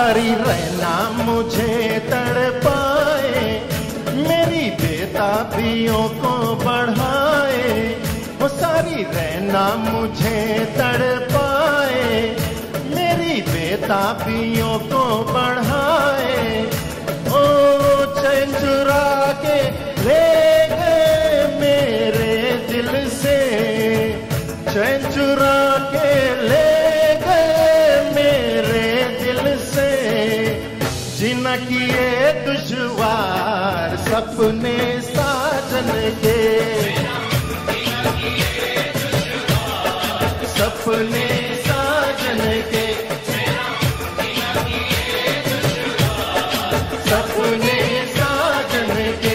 सारी रहना मुझे तड़पाए, मेरी बेताबियों को बढ़ाए। वो सारी रहना मुझे तड़पाए, मेरी बेताबियों को बढ़ाए। ओ चैन चुरा के ले गए मेरे दिल से, चैन चुरा के ले जीना किए दुश्वार सपने साजन के, सपने साजन के, सपने साजन के।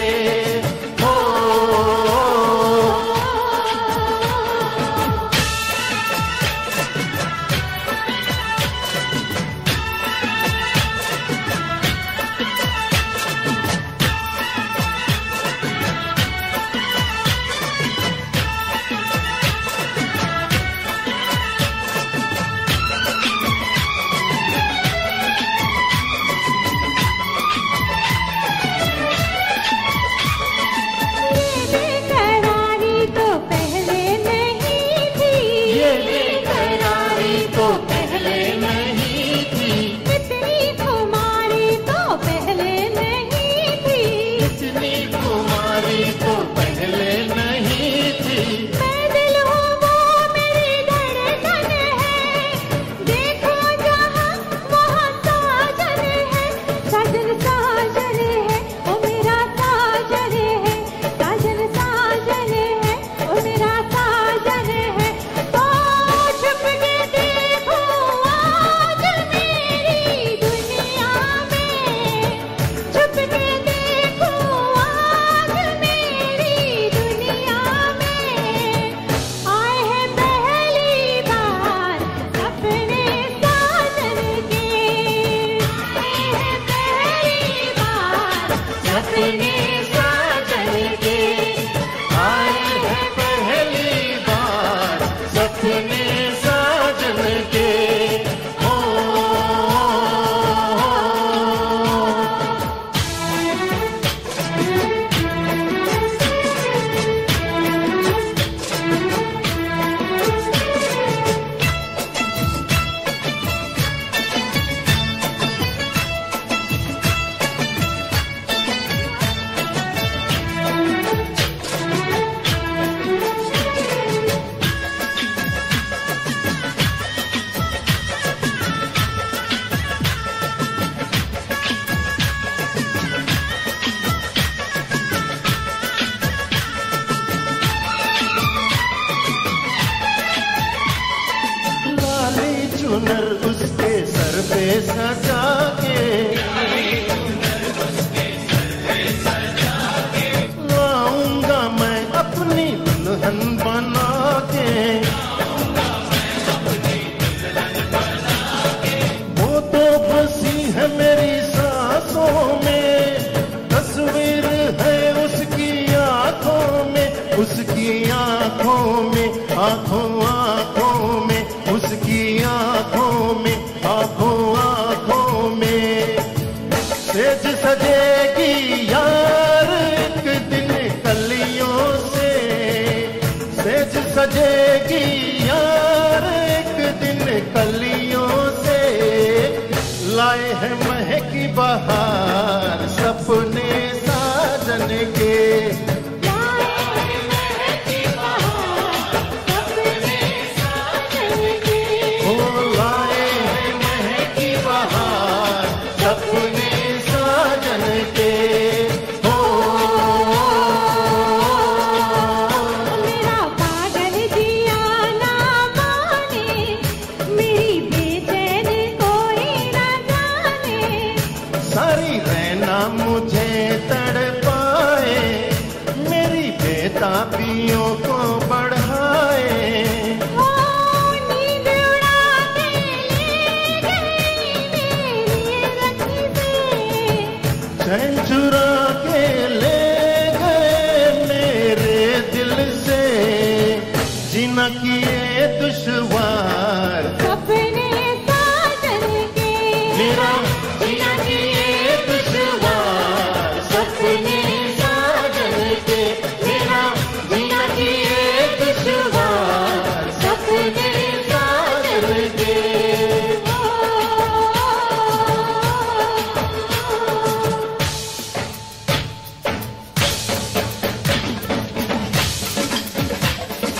किए दुश्वार सपने साजन के, मेरा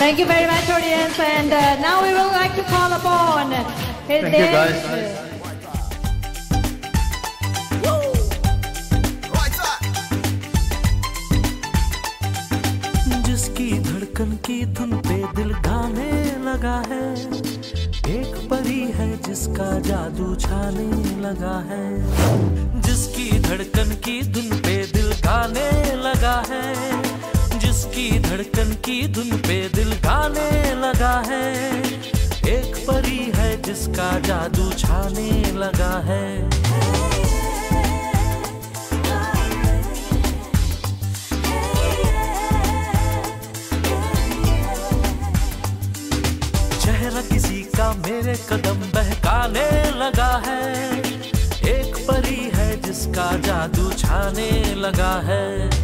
Thank you very much, audience. And now we would like to call upon. Thank you, guys. जिसकी धड़कन की धुन पे दिल गाने लगा है, एक परी है जिसका जादू छाने लगा है। जिसकी धड़कन की धुन पे दिल गाने लगा है, जिसकी धड़कन की धुन पे दिल गाने लगा है, एक परी है जिसका जादू छाने लगा है। चेहरा किसी का मेरे कदम बहकाने लगा है, एक परी है जिसका जादू छाने लगा है।